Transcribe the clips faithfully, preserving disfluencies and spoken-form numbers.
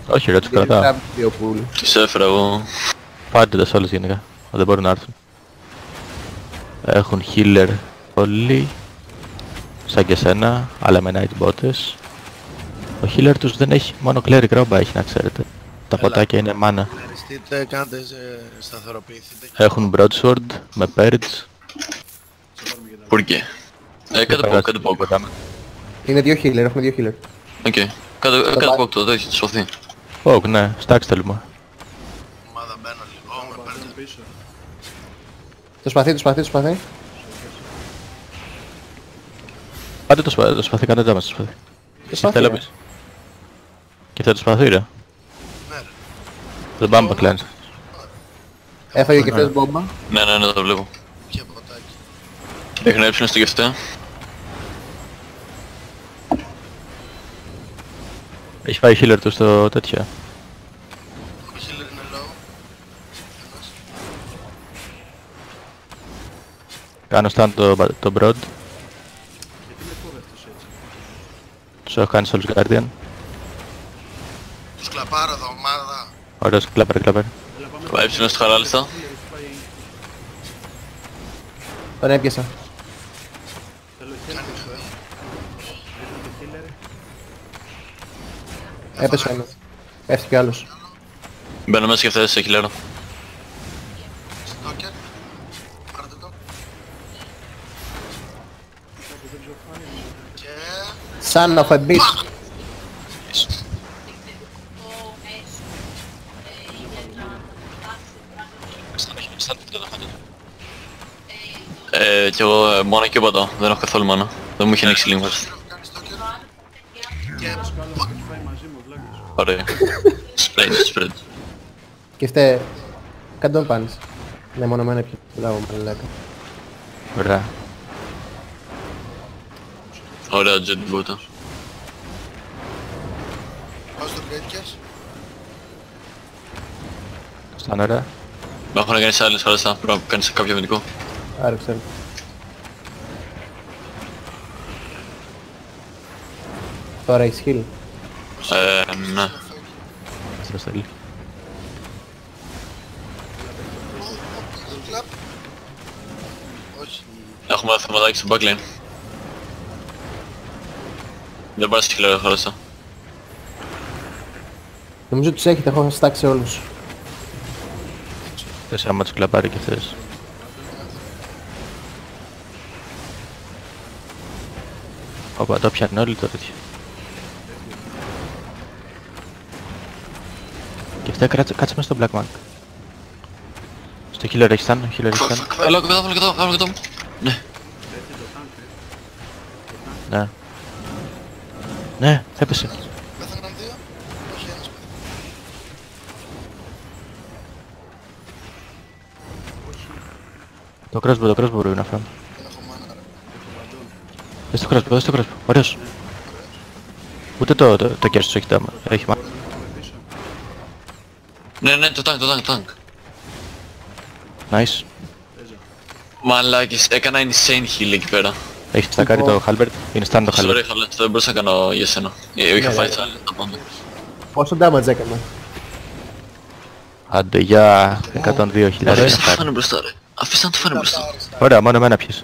Όχι ρε, τους κρατάω. Τους έφερα εγώ. Πάρτε τα όλες γενικά, δεν μπορούν να έρθουν. Έχουν healer όλοι, σαν και σένα, αλλά με night botes. Ο healer τους δεν έχει, μόνο cleric ρόμπα έχει να ξέρετε. Τα ποτάκια είναι mana. Κλαριστείτε, κάντε, σταθεροποιηθείτε. Έχουν broadsword με purge. Πούρκε. Ε, κάτω από κάτω από κάτω. Είναι δύο healer, έχουμε δύο healer. Οκ. Κάτω από το τέτοιο, σωθεί. Poke, ναι, stacks θέλουμε. Ομάδα μπαίνω λίγο, με παίρνετε. Το σπαθί, το σπαθί, το σπαθί. Πάτε το σπαθί, το σπαθί, κάντε damage το σπαθί. Το σπαθί, Θέλω ε. πεις. Και αυτό το σπαθί ρε. Ναι ρε. Δεν πάμε backline. Έφαγε και αυτός μπόμπα. Ναι, ναι, ναι, το βλέπω. Και ποτάκι. Έχει να έψινε στο γευτέ. Έχει πάει healer του στο τέτοιο. Ο healer είναι low. Ένας. Κάνω stand το, το broad. Τους έχω κάνει σε όλους guardian. Τους κλαπάρω εδώ, ομάδα. Ωραίος, κλάπερ, κλάπερ. Έψινε στο χαράλιστα. Τον έπιασα. Κάνει χθε. Έπεσε ένας. Πέφτει κι άλλος. Μπαίνω μέσα και φτάσεις σε χιλιάρο. Στόκερ. Πάρτε το. Και... Son of a bitch. Ε, κι εγώ ε, μόνο και πατώ. Δεν έχω καθόλου μάνα. Δεν μου είχε ανοίξει λίγο. Κάνει στόκερ. Και... Ωραία. Spread, spread. Και φταίει. Κάντε τον πάνεις. Ναι, μόνο εμένα πια. Μπράβο, μαλάκα. Ωραία. Ωραία, jet boota. Πάω στο Γκέτκες. Σταν ωραία. Έχω να κάνεις άλλες χαρές, πρέπει να κάνεις κάποιο αμυντικό. Άρα ξέρω. Τώρα έχεις heal. Ε, ναι. Σας θέλει. Κλαπ. Όχι. Έχουμε ένα θεματάκι στο backline. Δεν πάρεις χιλιάρο χαρέστα. Νομίζω τους έχετε, έχω στάξει όλους. Θες άμα τους κλαπάρει και θες. Όπα, το πιάνε όλοι το τέτοιο. Και αυτά κάτσε, κάτσε μέσα στο Black Monk. Στο healer έχει stun, ο healer έχει stun. Έλα, κάτω, έλα, κάτω, έλα, κάτω. Ναι. Ναι. Ναι, θα έπεσε. Πέθαναν δύο. Όχι ένας. Το crossbow, το crossbow μπορεί να φάμε. Δεν έχω μάνα ρε. Δες το crossbow, δες το crossbow. Ωραίος. Ούτε το, το, το κέρσος έχει τάμα. Έχει μάνα. Ναι, ναι, το tank, το tank, το tank. Nice. Μαλάκες, έκανα insane heal εκεί πέρα. Έχει στακάρει το Halbert. Είναι stun το Sorry, Halbert. χαλά, δεν μπορούσα να κάνω για σένα. Ε, Είχα Ναι, φάει ναι. τα άλλα, τα πάντα. Πόσο damage έκανα. Άντε για εκατόν δύο χιλιάδες. Αφήστε να το φάνε μπροστά ρε. Αφήστε να το φάνε μπροστά. Ωραία, μόνο εμένα πιες.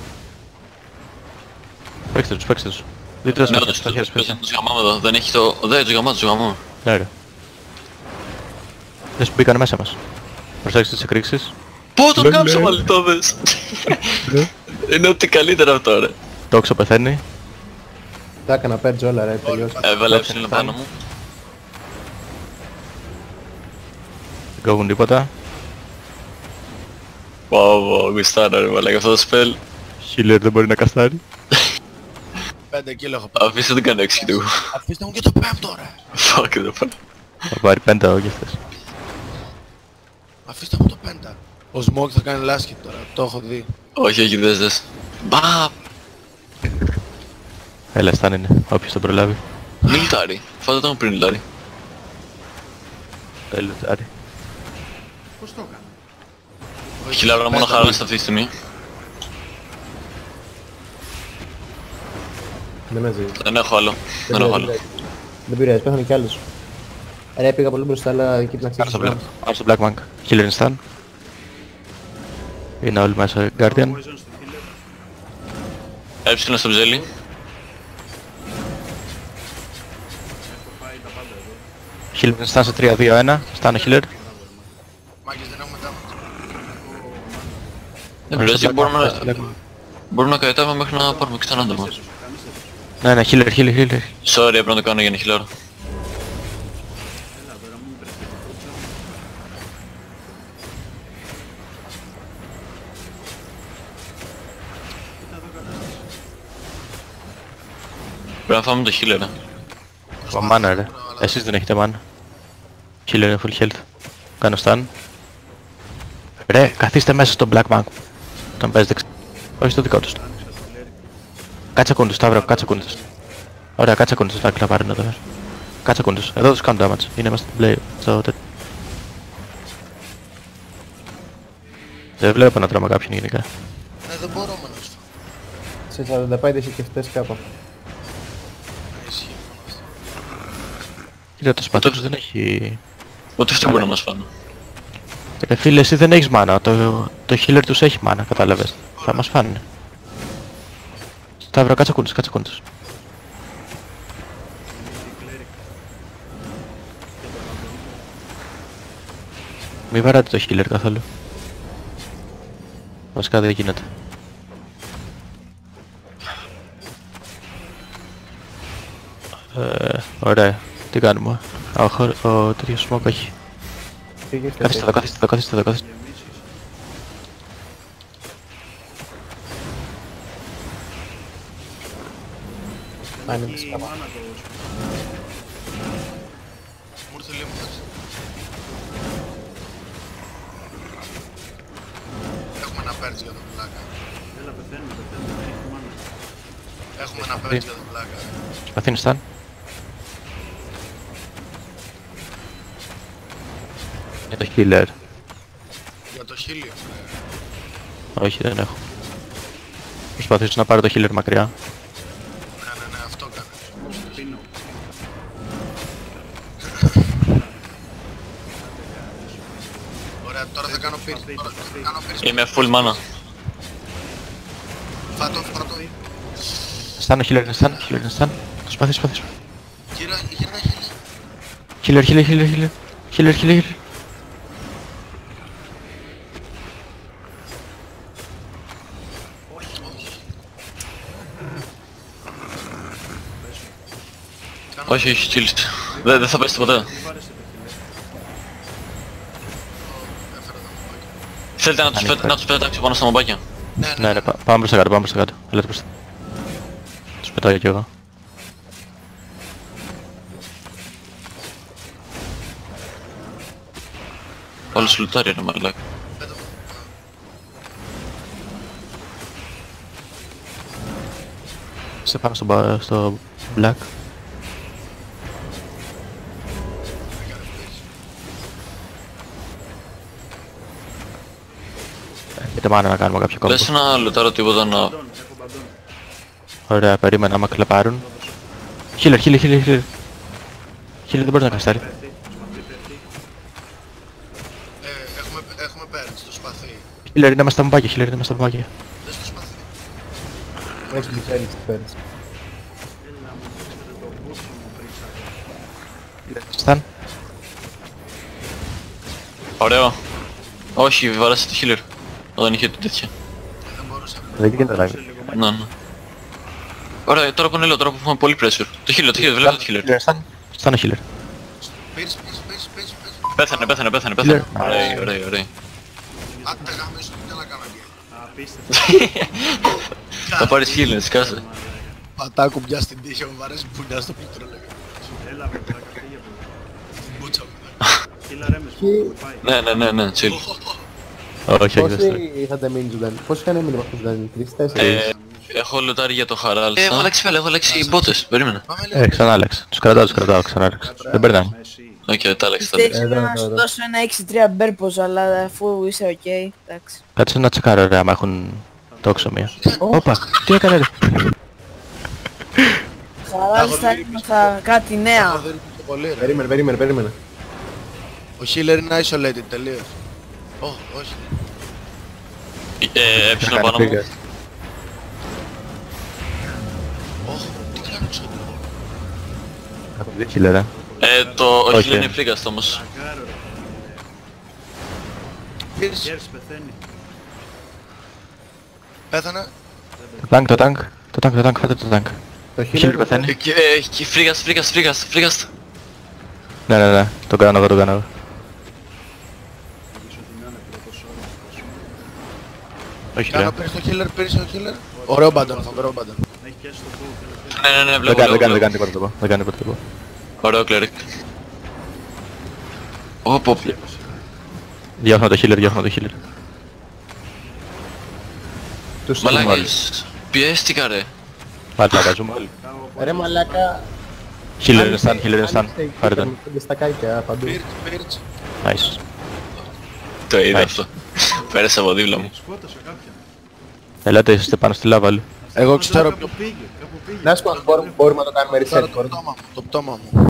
Παίξτε τους, παίξτε τους. Δείτε τους Ναι, μέσα, τους στα χέρια σου παίξτε. τους γαμάμε εδώ, δεν έχει το... Δεν, τους γαμάμε, τους γαμάμε. Ναι ρε. Δες που μπήκανε μέσα μας. Προσέξτε τις εκρήξεις. Πω, τον Ναι, κάψα ναι. μαλιτόδες. Είναι ό,τι καλύτερο αυτό ρε. Τόξο πεθαίνει. Τα έκανα πέρτζ όλα ρε, τελειώσει. Έβαλα έψιλο πάνω μου. Δεν κόβουν τίποτα. Πω, πω, γουστάρα ρε μαλάκα αυτό το spell. Healer δεν μπορεί να καστάρει. Πέντε κιλό έχω πάρει. Αφήστε την κάνω έξι του. Αφήστε μου και το πέμπτο ρε. Fuck the fuck. Θα πάρει πέντα όχι αυτές. Αφήστε μου το πέντα. Ο Smoke θα κάνει λάσκη τώρα, το έχω δει. Όχι, όχι, δες, δες. Μπαπ! Έλα, στάν είναι. Όποιος τον προλάβει. Μιλτάρι. Φάτε τον πριν μιλτάρι. Έλα, άρη. Χιλιάρα μόνο χαράλιστα αυτή τη στιγμή. Δεν με ζει. Δεν έχω άλλο. Δεν έχω άλλο. Δεν πειράζει, πέθανε κι άλλος. Ρε, πήγα πολύ μπροστά, αλλά εκεί να Πάνω στο ξέρεις. Black, πάνω στο Black Monk. Healer είναι stun. Είναι όλοι μέσα Guardian. Έψιλον στο ψέλι. Healer είναι stun σε τρία δύο ένα. Stun ο Healer. Μάγκες δεν έχουμε damage. Δεν πειράζει, μπορούμε να... Μπορούμε να καετάμε μέχρι να πάρουμε ξανά damage. Ναι, ναι, Healer, Healer, Healer. Sorry, πρέπει να το κάνω για να χιλάρω. Πρέπει να φάμε το healer, ε. Μα μάνα ρε. Εσείς δεν έχετε μάνα. Healer είναι full health. Κάνω stun. Ρε, καθίστε μέσα στο Black Monk. Τον παίζετε ξε... Όχι στο δικό τους. Κάτσε κόντους, Σταύρο, κάτσε κόντους. Ωραία, κάτσε κόντους, θα κλαπάρουν εδώ. Κάτσε κόντους, εδώ τους κάνουν damage. Είναι μέσα στο play, στο τέτοιο. Δεν βλέπω να τρώμε κάποιον γενικά. Ναι, δεν μπορούμε να σου φάμε. Σε σαράντα πέντε είσαι και φταίς κάπου. Ισχύει μόνο αυτό. Κοίτα, το σπαθί τους δεν έχει... Ούτε αυτοί μπορούν να μας φάνε. Ρε φίλε, εσύ δεν έχεις μάνα, το, το healer τους έχει μάνα, κατάλαβες. Θα μας φάνε. Σταύρο, κάτσε κόντους, κάτσε κόντους. Μη βαράτε το healer καθόλου. Βασικά δεν γίνεται. Ε, ωραία. Τι κάνουμε. Α, ο, χω- ο τέτοιος smoke έχει. Πήγες στο Καθίστε εδώ, καθίστε εδώ, καθίστε εδώ, καθίστε. άνοιξε κάπου. Μου ήρθε λίγο μέσα. Έχουμε ένα πέρτς για τον πλάκα. Έλα, πεθαίνουμε, πεθαίνουμε, έχει μάνα. Έχουμε ένα πέρτς για τον πλάκα. Σπαθή είναι stun. Είναι το healer. Για το χίλιο. Όχι, δεν έχω. Προσπαθήσω να πάρω το healer μακριά. Ναι, ναι, ναι, αυτό κάνει. Πίνω. Ωραία, τώρα θα κάνω πίρς. Τώρα θα κάνω πίρς. Είμαι full mana. Φάτο, φάτο. Stun, ο healer είναι stun, healer είναι stun. Το σπαθί, σπαθί. Γύρω, γύρω, γύρω. Healer, healer, healer, healer. Healer, healer, healer. Όχι, όχι, chills. Δεν δεν θα πέσει ποτέ. Έφερα τα μοπάκια. Θέλετε να τους πέ- να τους πετάξω πάνω στα μομπάκια. Ναι, ναι, Ναι, ναι, πά- πάμε προς τα κάτω, πάμε προς τα κάτω. Ελάτε προς τα... Τους πετάω κι εγώ. Όλους λουτάρει ρε μαλάκα. πέτω. Σε πάνω στο, μπα- στο black. Έχετε μάνα να κάνουμε κάποιο κόμμα. Λες να λουτάρω τίποτα να... Μπαντών, έχω μπαντών. Ωραία, περίμενα άμα κλαπάρουν. Healer, healer, healer, healer. Healer δεν μπορεί να καστάρει. Πέφτει, σπαθί πέφτει. Ε, έχουμε, έχουμε πέρτς στο σπαθί. Healer είναι μέσα στα μπουμπάκια, healer είναι μέσα στα μπουμπάκια. Δεν στο σπαθί. Έχεις μπουτσέλι στις πέρτς. Έλα μου, ξέρετε το μπούσο μου πρίξα. Στάν. Ωραίο. Όχι, βαράσε το healer. Όταν είχε τέτοια. Δεν μπορούσα. Δεν γίνεται να Ναι, ναι. Ωραία, τώρα που είναι λέω, τώρα που έχουμε πολύ pressure. Το healer, το healer, βλέπω το healer. Στάν. Στάν ο healer. Πίρς, πίρς, πίρς, πίρς, πίρς. Πέθανε, πέθανε, πέθανε, πέθανε. Healer. Ωραία, ωραία, ωραία. Άντε γάμισου, τι να κάνω εκεί. Απίστευτο. Θα πάρεις healer, σκάσε. Πατά κουμπιά στην τύχη, μου βαρέσει μπουνιά στο πλήκτρο λέγα. Έλα με πλάκα, φύγε από εδώ. Την μπούτσα μου. Κοίτα ρε με σπούχο, πάει. Ναι, ναι, ναι, ναι, chill. Όχι, όχι, δεν στέκει. Πόσοι είχατε μείνει ζωντανοί, πόσοι είχαν μείνει από αυτούς ζωντανοί, τρεις, τέσσερις. Ε, έχω λουτάρει για το Χαράλ. Ε, έχω αλλάξει φέλα, έχω αλλάξει μπότες, περίμενε. Πάμε λίγο. Ε, ξανά άλλαξε. Τους κρατάω, τους κρατάω, ξανά άλλαξε. Δεν περνάνε. Εσύ. Οκ, τα άλλαξε, τα Πιστεύεις άλλαξε. Εδώ, να εδώ, σου εδώ. δώσω ένα έξι τρία μπέρπος, αλλά αφού είσαι οκ, εντάξει. Κάτσε να τσεκάρω ρε άμα έχουν τόξο μία. Όπα, τι έκανε ρε. Χαράλης θα έμαθα κάτι Έχω νέα. δει το πολύ ρε. Περίμενε, περίμενε, περίμενε. Ο healer είναι isolated τελείως. Ω, όχι. Ε, έψηνα πάνω μου. Ωχ, τι κάνω ξέρω. Έχουν δει healer, ε. Ε, το ο Όχι. healer είναι φρίγας όμως. Αγκάρω ρε. Πήρες, Γέρς πεθαίνει. πέθανε. Το tank, το tank. Το tank, το tank, φάτε το tank. Το Healer healer πεθαίνει. Ε, και- ε, και φρίγας, φρίγας, φρίγας, φρίγας. Ναι, ναι, ναι. Το κάνω εγώ, το κάνω εγώ. Νομίζω ότι να είναι πρώτος όρος. Όχι, Κάνω, ρε. πήρες το healer, πήρες το healer. Ωραίο μπάντον, φοβερό μπάντον. Έχει πιάσει το bow. Ναι, ναι, ναι, Δεν βλέπω, κάνει, δεν βλέπω, κάνει, δεν βλέπω. κάνει τίποτα το πω. Δεν κάνει τίποτα το πω. Ωραίο cleric. Όπο, Διώχνω το healer, διώχνω το healer. τους μαλάκες. Πιέστηκα ρε. Μαλάκα, ζούμε όλοι. Ρε μαλάκα. Healer είναι stun, healer είναι stun. άνοιξε Πάρε εκεί, τον. πέντε στακάκια παντού. Πήρες, πήρες. Nice. Το είδα Nice. αυτό. Πέρασε από δίπλα μου. Σκότωσε κάποιον. Ελάτε, είστε πάνω στη λάβα όλοι. Εγώ ξέρω Κάπου ποιο. πήγε, κάπου πήγε. Να σου πω αν μπορούμε, μπορούμε να το κάνουμε Τώρα reset. το μπορούμε. πτώμα μου, το πτώμα μου.